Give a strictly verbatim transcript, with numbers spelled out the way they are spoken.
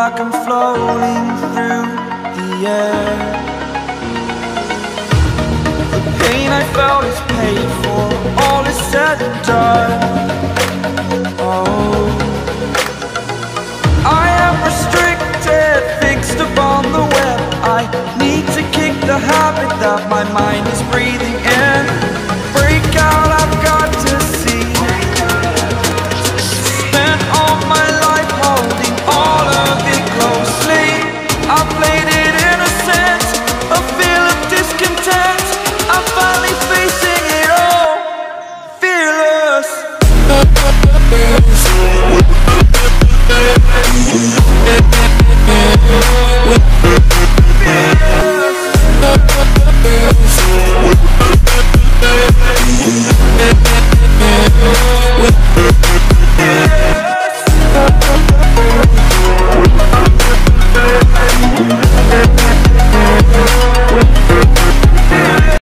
like I'm floating through the air. The pain I felt is paid for, all is said and done. Oh, I am restricted, fixed upon